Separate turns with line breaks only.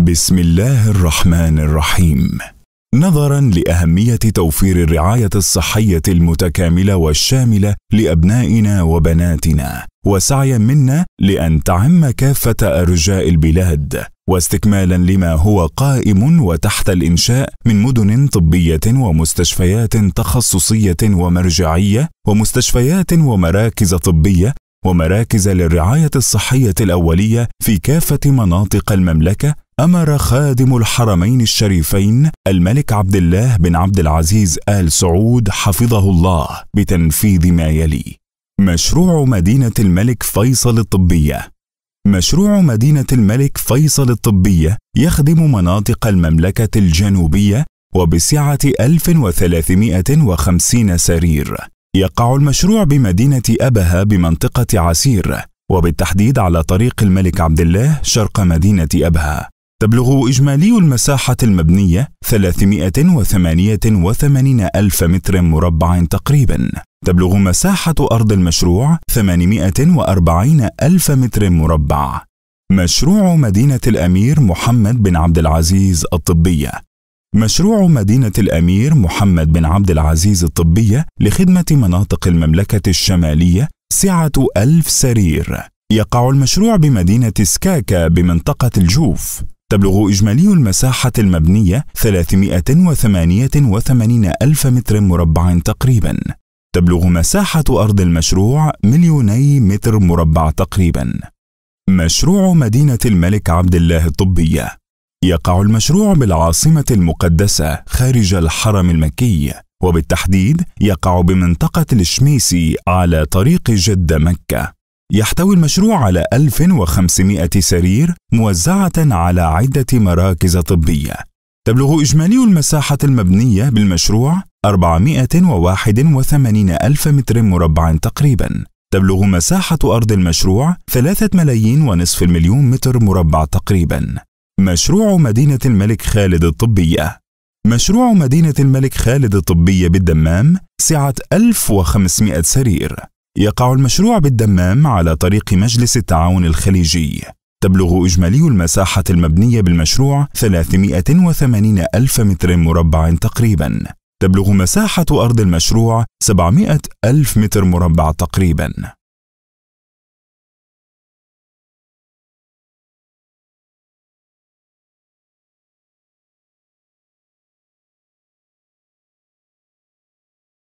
بسم الله الرحمن الرحيم. نظراً لأهمية توفير الرعاية الصحية المتكاملة والشاملة لأبنائنا وبناتنا، وسعياً منا لأن تعم كافة أرجاء البلاد، واستكمالاً لما هو قائم وتحت الإنشاء من مدن طبية ومستشفيات تخصصية ومرجعية، ومستشفيات ومراكز طبية ومراكز للرعاية الصحية الأولية في كافة مناطق المملكة، أمر خادم الحرمين الشريفين الملك عبد الله بن عبد العزيز آل سعود حفظه الله بتنفيذ ما يلي: مشروع مدينة الملك فيصل الطبية. مشروع مدينة الملك فيصل الطبية يخدم مناطق المملكة الجنوبية وبسعة 1350 سرير. يقع المشروع بمدينة أبها بمنطقة عسير، وبالتحديد على طريق الملك عبد الله شرق مدينة أبها. تبلغ إجمالي المساحة المبنية 388 ألف متر مربع تقريبا. تبلغ مساحة أرض المشروع 840 ألف متر مربع. مشروع مدينة الأمير محمد بن عبد العزيز الطبية. مشروع مدينة الأمير محمد بن عبد العزيز الطبية لخدمة مناطق المملكة الشمالية، سعة 1000 سرير. يقع المشروع بمدينة سكاكا بمنطقة الجوف. تبلغ إجمالي المساحة المبنية 388 ألف متر مربع تقريبا. تبلغ مساحة أرض المشروع 2,000,000 متر مربع تقريبا. مشروع مدينة الملك عبد الله الطبية. يقع المشروع بالعاصمة المقدسة خارج الحرم المكي، وبالتحديد يقع بمنطقة الشميسي على طريق جدة مكة. يحتوي المشروع على 1500 سرير موزعة على عدة مراكز طبية. تبلغ إجمالي المساحة المبنية بالمشروع 481 ألف متر مربع تقريبا. تبلغ مساحة أرض المشروع 3,500,000 متر مربع تقريبا. مشروع مدينة الملك خالد الطبية. مشروع مدينة الملك خالد الطبية بالدمام، سعة 1500 سرير. يقع المشروع بالدمام على طريق مجلس التعاون الخليجي. تبلغ إجمالي المساحة المبنية بالمشروع 380 ألف متر مربع تقريبا. تبلغ مساحة أرض المشروع 700 ألف متر مربع تقريبا.